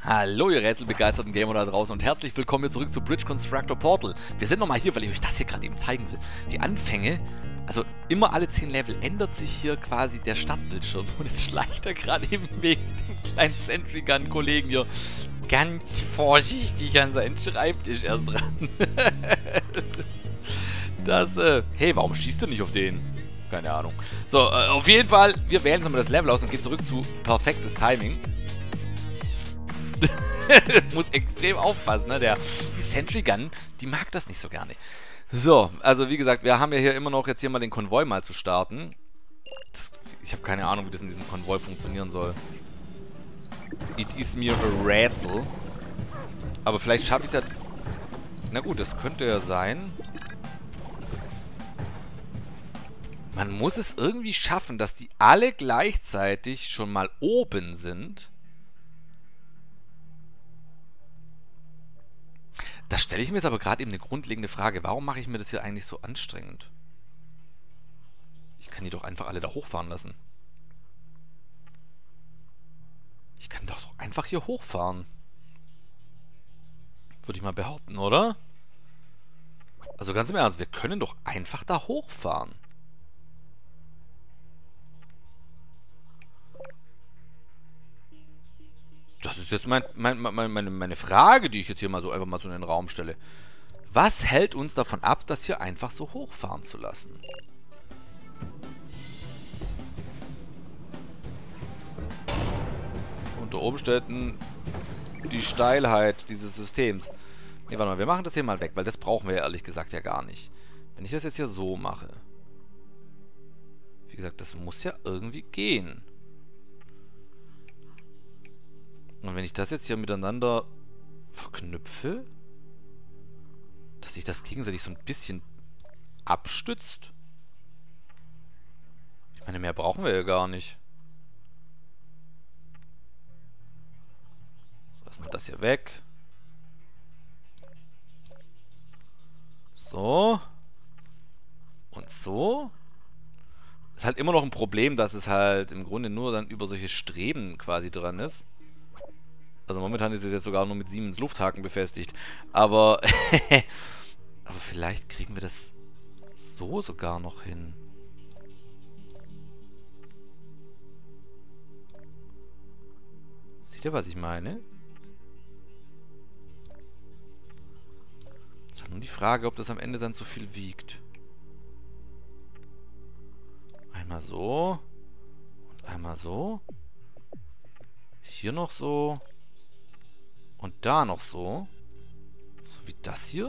Hallo ihr rätselbegeisterten Gamer da draußen und herzlich willkommen hier zurück zu Bridge Constructor Portal. Wir sind nochmal hier, weil ich euch das hier gerade eben zeigen will. Die Anfänge, also immer alle 10 Level ändert sich hier quasi der Startbildschirm. Und jetzt schleicht er gerade eben wegen dem kleinen Sentry Gun Kollegen hier ganz vorsichtig an seinen Schreibtisch erst dran. Hey, warum schießt du nicht auf den? Keine Ahnung. So, auf jeden Fall, wir wählen nochmal das Level aus und gehen zurück zu perfektes Timing. Muss extrem aufpassen, ne? Die Sentry Gun, die mag das nicht so gerne. So, also wie gesagt, wir haben ja hier immer noch jetzt hier mal den Konvoi mal zu starten. Ich habe keine Ahnung, wie das in diesem Konvoi funktionieren soll. It is mir a Rätsel. Aber vielleicht schaffe ich es ja... Na gut, das könnte ja sein. Man muss es irgendwie schaffen, dass die alle gleichzeitig schon mal oben sind. Da stelle ich mir jetzt aber gerade eben eine grundlegende Frage. Warum mache ich mir das hier eigentlich so anstrengend? Ich kann die doch einfach alle da hochfahren lassen. Ich kann doch einfach hier hochfahren. Würde ich mal behaupten, oder? Also ganz im Ernst, wir können doch einfach da hochfahren. Das ist jetzt meine Frage, die ich jetzt hier mal so einfach mal so in den Raum stelle. Was hält uns davon ab, das hier einfach so hochfahren zu lassen? Unter Umständen die Steilheit dieses Systems. Ne, warte mal, wir machen das hier mal weg, weil das brauchen wir ja ehrlich gesagt ja gar nicht. Wenn ich das jetzt hier so mache. Wie gesagt, das muss ja irgendwie gehen. Und wenn ich das jetzt hier miteinander verknüpfe, dass sich das gegenseitig so ein bisschen abstützt. Ich meine, mehr brauchen wir ja gar nicht. So, lassen wir das hier weg. So. Und so. Ist halt immer noch ein Problem, dass es halt im Grunde nur dann über solche Streben quasi dran ist. Also momentan ist es jetzt sogar nur mit Siemens Lufthaken befestigt. Aber aber vielleicht kriegen wir das so sogar noch hin. Seht ihr, was ich meine? Es ist halt nur die Frage, ob das am Ende dann zu viel wiegt. Einmal so. Und einmal so. Hier noch so. Und da noch so. So wie das hier.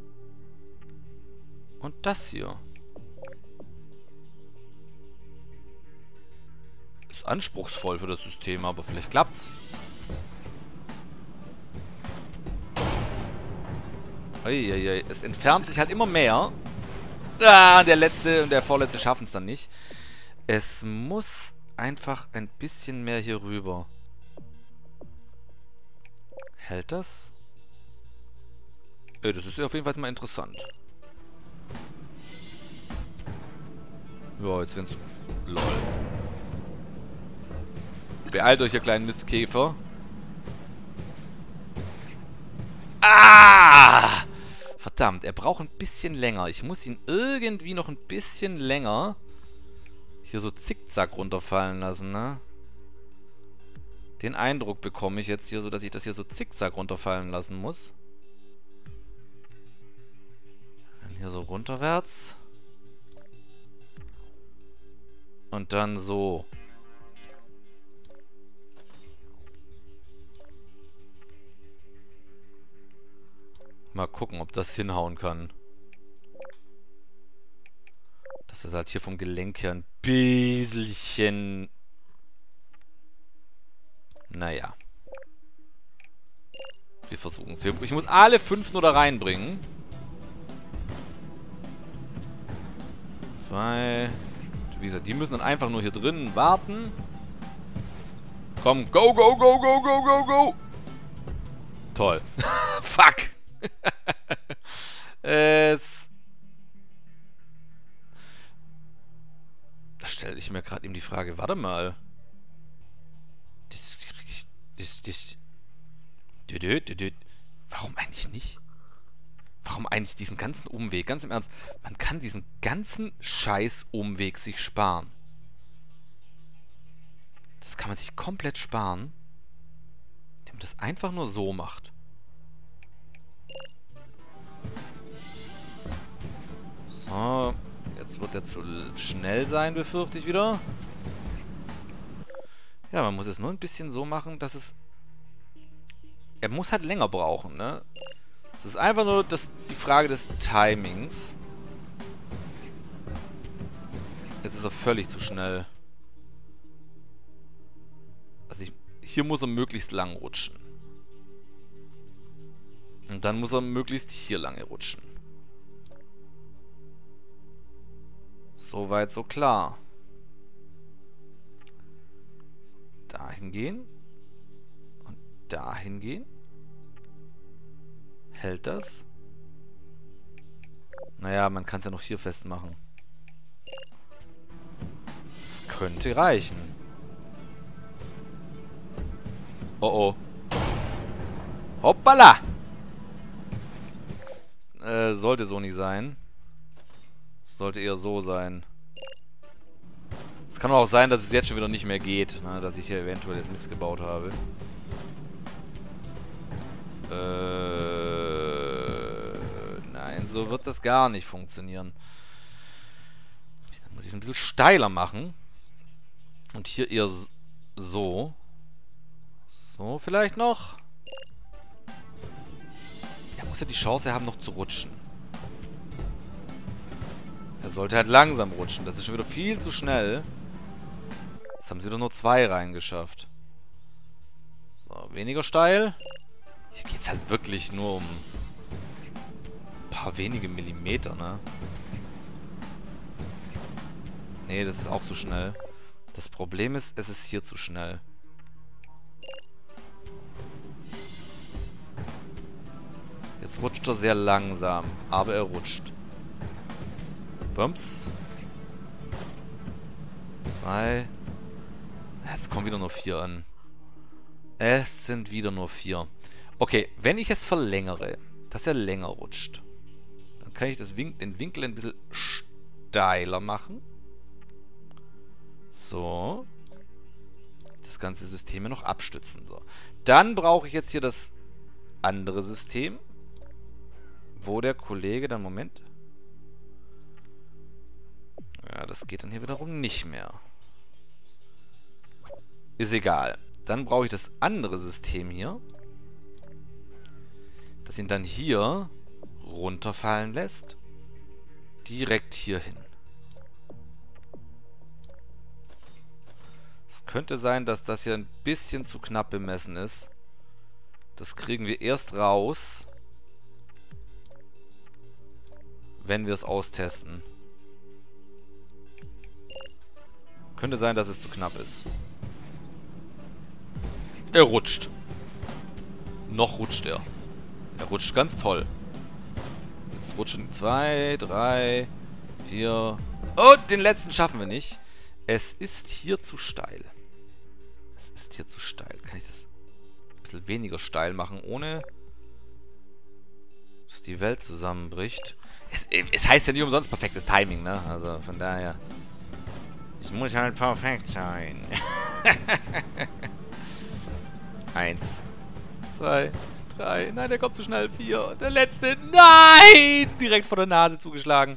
Und das hier. Ist anspruchsvoll für das System, aber vielleicht klappt's. Eieiei, es entfernt sich halt immer mehr. Ah, der letzte und der vorletzte schaffen es dann nicht. Es muss einfach ein bisschen mehr hier rüber. Hält das? Das ist ja auf jeden Fall mal interessant. Ja, jetzt wenn's... Lol. Beeilt euch, ihr kleinen Mistkäfer. Ah! Verdammt, er braucht ein bisschen länger. Ich muss ihn irgendwie noch ein bisschen länger hier so zickzack runterfallen lassen, ne? Den Eindruck bekomme ich jetzt hier, so dass ich das hier so zickzack runterfallen lassen muss. Dann hier so runterwärts. Und dann so. Mal gucken, ob das hinhauen kann. Das ist halt hier vom Gelenk her ein bisschen... Naja. Wir versuchen es. Ich muss alle 5 nur da reinbringen. 2. Wie gesagt, die müssen dann einfach nur hier drin warten. Komm, go, go, go, go, go, go, go. Toll. Fuck. Da stelle ich mir gerade eben die Frage, warte mal. Warum eigentlich nicht? Warum eigentlich diesen ganzen Umweg? Ganz im Ernst, man kann diesen ganzen Scheiß-Umweg sich sparen. Das kann man sich komplett sparen, indem man das einfach nur so macht. So, jetzt wird er zu schnell sein, befürchte ich wieder. Ja, man muss es nur ein bisschen so machen, dass es... Er muss halt länger brauchen, ne? Es ist einfach nur die Frage des Timings. Jetzt ist er völlig zu schnell. Also hier muss er möglichst lang rutschen. Und dann muss er möglichst hier lange rutschen. Soweit so klar. So, dahin gehen. Und dahin gehen. Hält das? Naja, man kann es ja noch hier festmachen. Das könnte reichen. Oh oh. Hoppala! Sollte so nicht sein. Sollte eher so sein. Es kann auch sein, dass es jetzt schon wieder nicht mehr geht, ne? Dass ich hier eventuell jetzt Mist gebaut habe. Nein, so wird das gar nicht funktionieren. Dann muss ich es ein bisschen steiler machen. Und hier eher so. So, vielleicht noch. Er muss ja die Chance haben, noch zu rutschen. Er sollte halt langsam rutschen. Das ist schon wieder viel zu schnell. Jetzt haben sie wieder nur 2 reingeschafft. So, weniger steil. Hier geht es halt wirklich nur um ein paar wenige Millimeter, ne? Nee, das ist auch zu schnell. Das Problem ist, es ist hier zu schnell. Jetzt rutscht er sehr langsam, aber er rutscht. Bums. 2. Jetzt kommen wieder nur 4 an. Es sind wieder nur 4. Okay, wenn ich es verlängere, dass er länger rutscht, dann kann ich den Winkel ein bisschen steiler machen. So. Das ganze System noch abstützen. So. Dann brauche ich jetzt hier das andere System, wo der Kollege dann... Moment. Ja, das geht dann hier wiederum nicht mehr. Ist egal. Dann brauche ich das andere System hier, das ihn dann hier runterfallen lässt. Direkt hier hin. Es könnte sein, dass das hier ein bisschen zu knapp bemessen ist. Das kriegen wir erst raus, wenn wir es austesten. Könnte sein, dass es zu knapp ist. Er rutscht. Noch rutscht er. Er rutscht ganz toll. Jetzt rutschen 2, 3, 4. Oh, den letzten schaffen wir nicht. Es ist hier zu steil. Es ist hier zu steil. Kann ich das ein bisschen weniger steil machen, ohne dass die Welt zusammenbricht? Es heißt ja nicht umsonst perfektes Timing, ne? Also von daher... Es muss halt perfekt sein. 1, 2, 3. Nein, der kommt zu schnell. 4. Der letzte. Nein! Direkt vor der Nase zugeschlagen.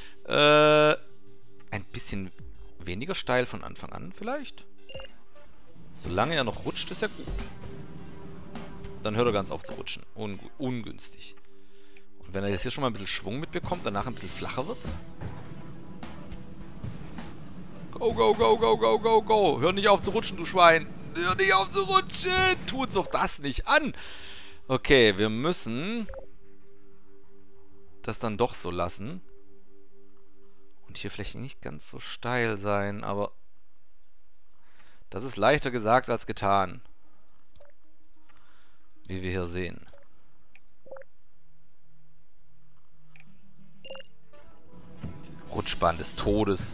Ein bisschen weniger steil von Anfang an vielleicht. Solange er noch rutscht, ist er gut. Dann hört er ganz auf zu rutschen. Ungünstig. Und wenn er jetzt hier schon mal ein bisschen Schwung mitbekommt, danach ein bisschen flacher wird. Go, go, go, go, go, go, go. Hör nicht auf zu rutschen, du Schwein. Hör nicht auf zu rutschen. Tu uns doch das nicht an. Okay, wir müssen das dann doch so lassen. Und hier vielleicht nicht ganz so steil sein, aber das ist leichter gesagt als getan. Wie wir hier sehen. Rutschbahn des Todes.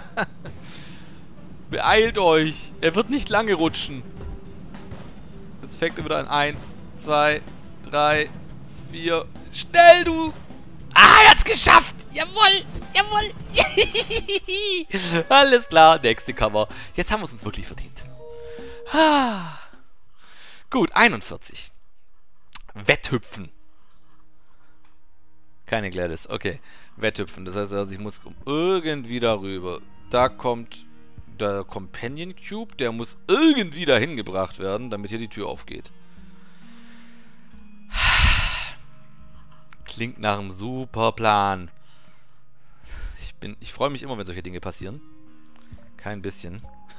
Beeilt euch! Er wird nicht lange rutschen. Jetzt Jetzt fängt er wieder an. 1, 2, 3, 4. Schnell, du! Ah, er hat's geschafft! Jawohl! Jawohl! Alles klar, nächste Kammer. Jetzt haben wir es uns wirklich verdient. Ah. Gut, 41. Wetthüpfen. Keine Gladys, okay. Wetthüpfen, das heißt also, ich muss irgendwie darüber. Da kommt der Companion Cube, der muss irgendwie dahin gebracht werden, damit hier die Tür aufgeht. Klingt nach einem super Plan. Ich freue mich immer, wenn solche Dinge passieren. Kein bisschen.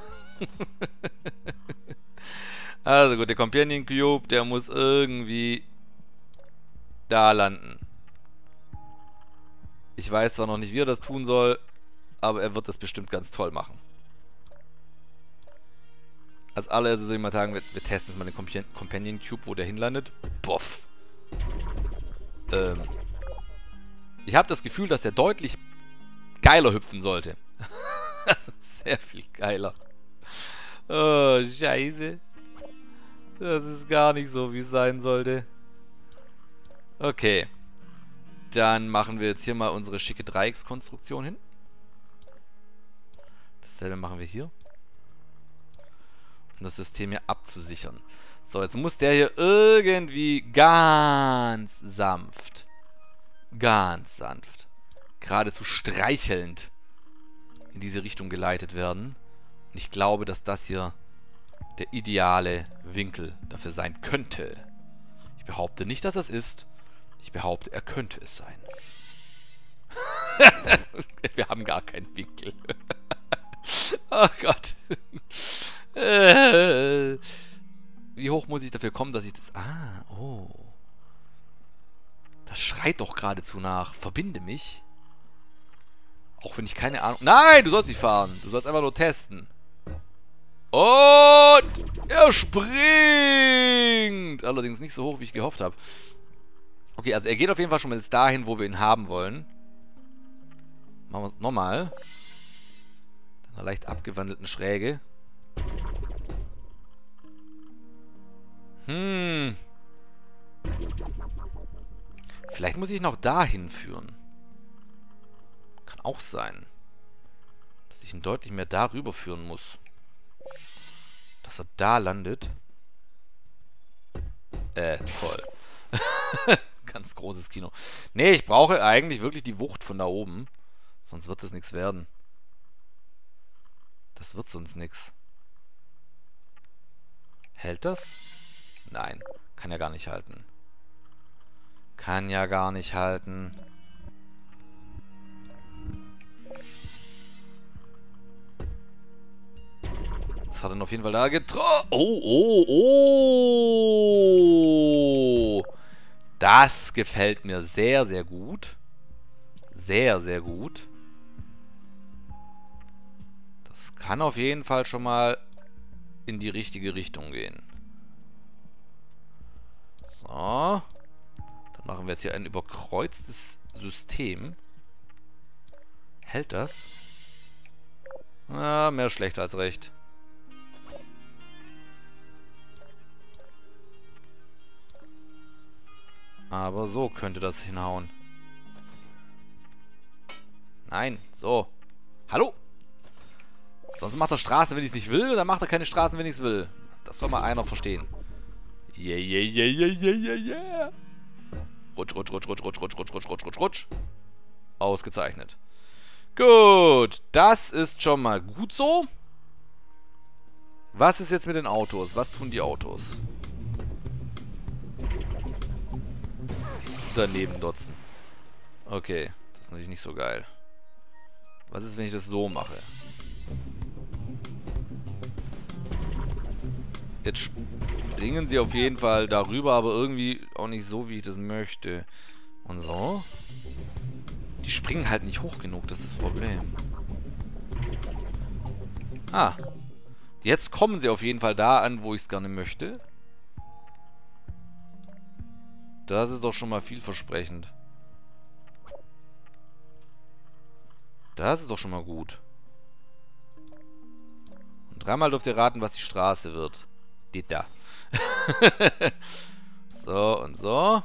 Also gut, der Companion Cube, der muss irgendwie da landen. Ich weiß zwar noch nicht, wie er das tun soll, aber er wird das bestimmt ganz toll machen. Als allererstes soll ich mal sagen, wir testen jetzt mal den Companion Cube, wo der hinlandet. Boff. Ich habe das Gefühl, dass er deutlich geiler hüpfen sollte. Also sehr viel geiler. Oh, scheiße. Das ist gar nicht so, wie es sein sollte. Okay. Dann machen wir jetzt hier mal unsere schicke Dreieckskonstruktion hin. Dasselbe machen wir hier. Um das System hier abzusichern. So, jetzt muss der hier irgendwie ganz sanft, geradezu streichelnd in diese Richtung geleitet werden. Und ich glaube, dass das hier der ideale Winkel dafür sein könnte. Ich behaupte nicht, dass es ist. Ich behaupte, er könnte es sein. Wir haben gar keinen Winkel. Oh Gott. Wie hoch muss ich dafür kommen, dass ich das... Ah, oh. Das schreit doch geradezu nach. Verbinde mich. Auch wenn ich keine Ahnung... Nein, du sollst nicht fahren. Du sollst einfach nur testen. Und er springt. Allerdings nicht so hoch, wie ich gehofft habe. Okay, also er geht auf jeden Fall schon mal dahin, wo wir ihn haben wollen. Machen wir es nochmal. Mit einer leicht abgewandelten Schräge. Vielleicht muss ich noch dahin führen. Kann auch sein. Dass ich ihn deutlich mehr darüber führen muss. Dass er da landet. Toll. Ganz großes Kino. Nee, ich brauche eigentlich wirklich die Wucht von da oben. Sonst wird das nichts werden. Das wird sonst nichts. Hält das? Nein. Kann ja gar nicht halten. Kann ja gar nicht halten. Das hat er auf jeden Fall da getroffen. Oh. Das gefällt mir sehr, sehr gut. Sehr, sehr gut. Das kann auf jeden Fall schon mal in die richtige Richtung gehen. So. Dann machen wir jetzt hier ein überkreuztes System. Hält das? Ah, mehr schlecht als recht. Aber so könnte das hinhauen. Nein, so. Hallo? Sonst macht er Straßen, wenn ich es nicht will, und dann macht er keine Straßen, wenn ich es will. Das soll mal einer verstehen. Yeah. Rutsch. Ausgezeichnet. Gut, das ist schon mal gut so. Was ist jetzt mit den Autos? Was tun die Autos? Daneben dotzen. Okay, das ist natürlich nicht so geil. Was ist, wenn ich das so mache? Jetzt springen sie auf jeden Fall darüber, aber irgendwie auch nicht so, wie ich das möchte. Und so? Die springen halt nicht hoch genug, das ist das Problem. Ah. Jetzt kommen sie auf jeden Fall da an, wo ich es gerne möchte. Das ist doch schon mal vielversprechend. Das ist doch schon mal gut. Und dreimal dürft ihr raten, was die Straße wird. steht da. So und so.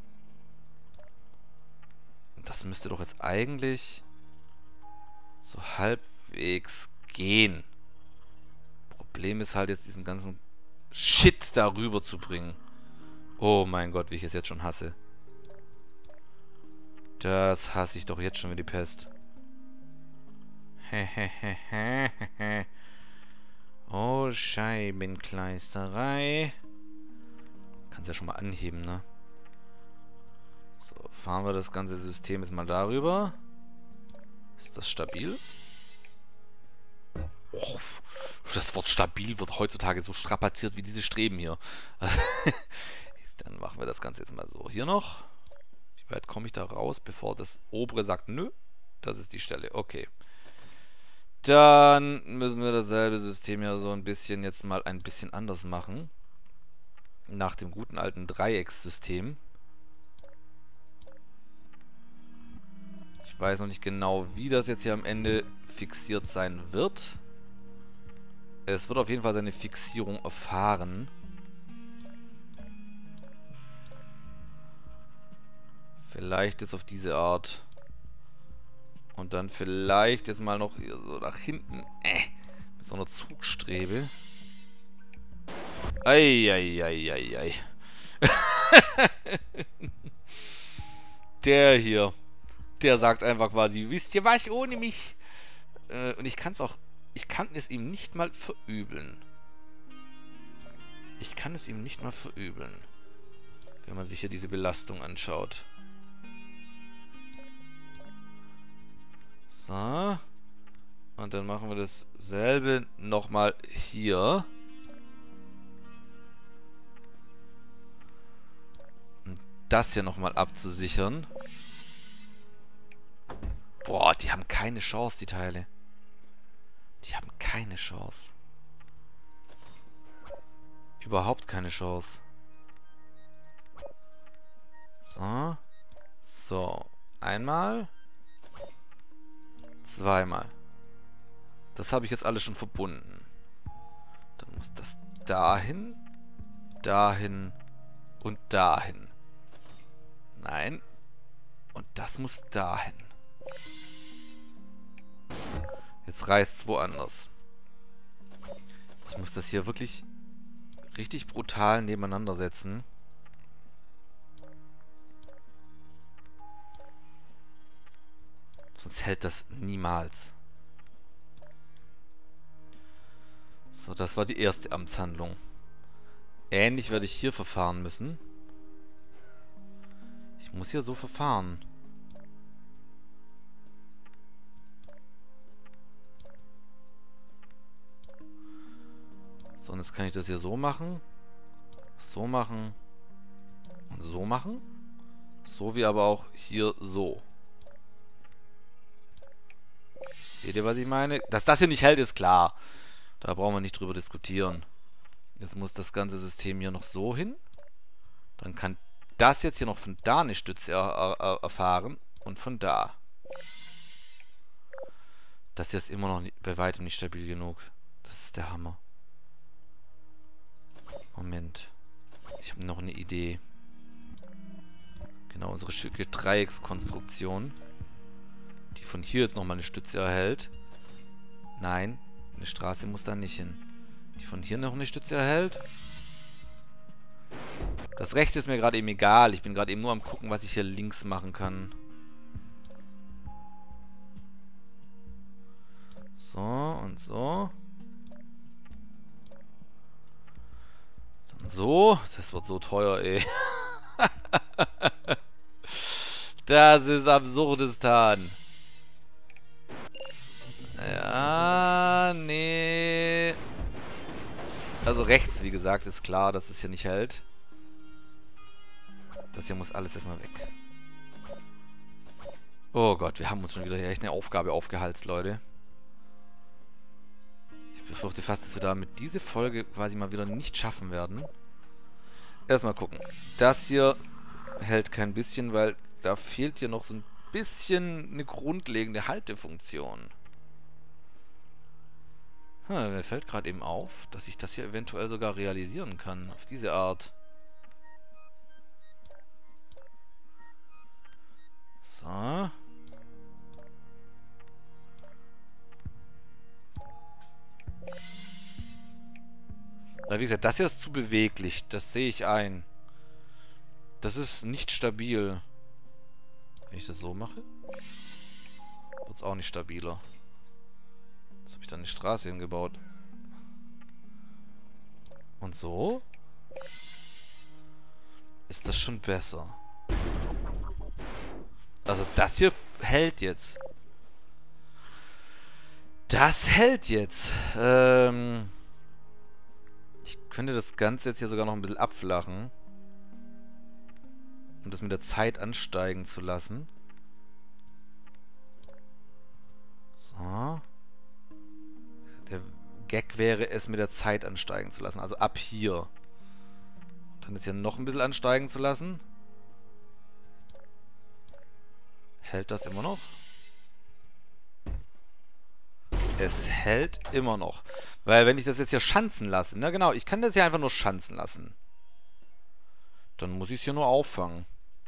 Das müsste doch jetzt eigentlich so halbwegs gehen. Problem ist halt jetzt, diesen ganzen Shit darüber zu bringen. Oh mein Gott, wie ich es jetzt schon hasse. Das hasse ich doch jetzt schon wie die Pest. Oh, Scheibenkleisterei. Kannst ja schon mal anheben, ne? So, fahren wir das ganze System jetzt mal darüber. Ist das stabil? Oh, das Wort stabil wird heutzutage so strapaziert wie diese Streben hier. Dann machen wir das Ganze jetzt mal so. Hier noch. Wie weit komme ich da raus, bevor das obere sagt, nö? Das ist die Stelle. Okay. Dann müssen wir dasselbe System ja so ein bisschen jetzt mal ein bisschen anders machen. Nach dem guten alten Dreieckssystem. Ich weiß noch nicht genau, wie das jetzt hier am Ende fixiert sein wird. Es wird auf jeden Fall seine Fixierung erfahren. Vielleicht jetzt auf diese Art. Und dann vielleicht jetzt mal noch so nach hinten. Mit so einer Zugstrebe. Eieieiei. Der hier. Der sagt einfach quasi, wisst ihr was, ohne mich? Und ich kann es ihm nicht mal verübeln. Ich kann es ihm nicht mal verübeln. Wenn man sich hier diese Belastung anschaut. So. Und dann machen wir dasselbe nochmal hier. Um das hier nochmal abzusichern. Boah, die haben keine Chance, die Teile. Die haben keine Chance. Überhaupt keine Chance. So. So. Einmal. Zweimal. Das habe ich jetzt alles schon verbunden. Dann muss das dahin, dahin und dahin. Nein. Und das muss dahin. Jetzt reißt es woanders. Ich muss das hier wirklich richtig brutal nebeneinander setzen. Sonst hält das niemals. So, das war die erste Amtshandlung. Ähnlich werde ich hier verfahren müssen. Ich muss hier so verfahren. So, und jetzt kann ich das hier so machen. So machen. Und so machen. So wie aber auch hier so. Seht ihr, was ich meine? Dass das hier nicht hält, ist klar. Da brauchen wir nicht drüber diskutieren. Jetzt muss das ganze System hier noch so hin. Dann kann das jetzt hier noch von da eine Stütze erfahren. Und von da. Das hier ist immer noch bei weitem nicht stabil genug. Das ist der Hammer. Moment. Ich habe noch eine Idee. Genau, unsere schicke Dreieckskonstruktion. Die von hier jetzt nochmal eine Stütze erhält. Nein, eine Straße muss da nicht hin. Die von hier noch eine Stütze erhält. Das rechte ist mir gerade eben egal. Ich bin gerade eben nur am gucken, was ich hier links machen kann. So und so. Dann so. Das wird so teuer, ey. Das ist Absurdistan. Ja, nee. Also rechts, wie gesagt, ist klar, dass es hier nicht hält. Das hier muss alles erstmal weg. Oh Gott, wir haben uns schon wieder hier echt eine Aufgabe aufgehalst, Leute. Ich befürchte fast, dass wir damit diese Folge quasi mal wieder nicht schaffen werden. Erstmal gucken. Das hier hält kein bisschen, weil da fehlt hier noch so ein bisschen eine grundlegende Haltefunktion. Mir fällt gerade eben auf, dass ich das hier eventuell sogar realisieren kann. Auf diese Art. So. Weil, wie gesagt, das hier ist zu beweglich. Das sehe ich ein. Das ist nicht stabil. Wenn ich das so mache, wird es auch nicht stabiler. Jetzt habe ich da eine Straße hingebaut. Und so ist das schon besser. Also das hier hält jetzt. Das hält jetzt. Ich könnte das Ganze jetzt hier sogar noch ein bisschen abflachen. Um das mit der Zeit ansteigen zu lassen. So. Der Gag wäre es, mit der Zeit ansteigen zu lassen. Also ab hier. Und dann ist hier noch ein bisschen ansteigen zu lassen. Hält das immer noch? Es hält immer noch. Weil wenn ich das jetzt hier schanzen lasse, na genau, ich kann das hier einfach nur schanzen lassen. Dann muss ich es hier nur auffangen.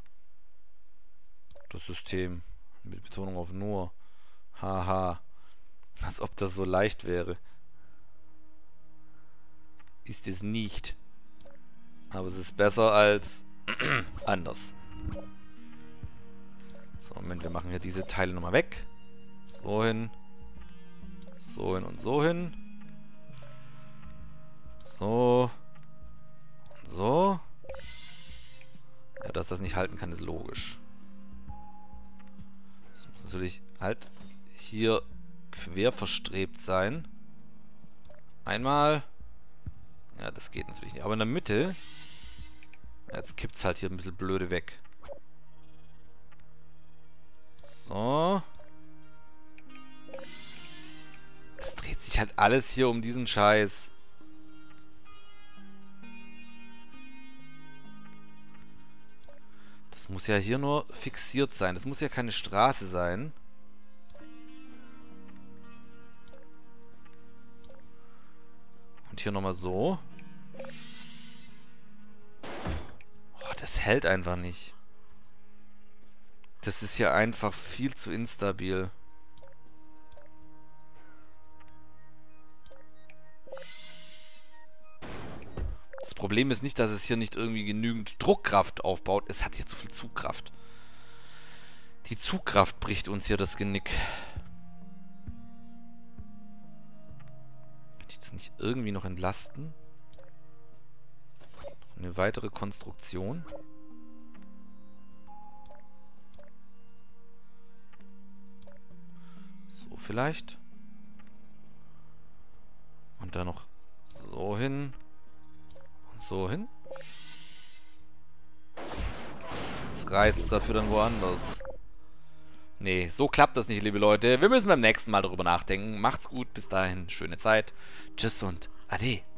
Das System. Mit Betonung auf nur. Haha. Als ob das so leicht wäre. Ist es nicht. Aber es ist besser als anders. So, Moment, wir machen hier diese Teile nochmal weg. So hin. So hin und so hin. So. Und so. Ja, dass das nicht halten kann, ist logisch. Das muss natürlich halt hier quer verstrebt sein. Einmal. Ja, das geht natürlich nicht. Aber in der Mitte. Jetzt kippt es halt hier ein bisschen blöde weg. So. Das dreht sich halt alles hier um diesen Scheiß. Das muss ja hier nur fixiert sein. Das muss ja keine Straße sein. Und hier nochmal so. Oh, das hält einfach nicht. Das ist ja einfach viel zu instabil. Das Problem ist nicht, dass es hier nicht irgendwie genügend Druckkraft aufbaut. Es hat hier zu viel Zugkraft. Die Zugkraft bricht uns hier das Genick. Kann ich das nicht irgendwie noch entlasten? Noch eine weitere Konstruktion. So vielleicht. Und dann noch so hin. So hin. Jetzt reißt es dafür dann woanders. Nee, so klappt das nicht, liebe Leute. Wir müssen beim nächsten Mal darüber nachdenken. Macht's gut, bis dahin, schöne Zeit. Tschüss und Ade.